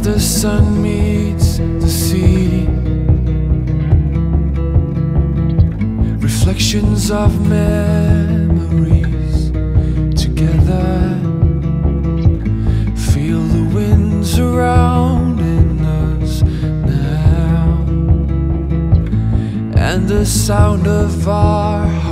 the sun meets the sea, reflections of memories together. Feel the wind surrounding us now, and the sound of our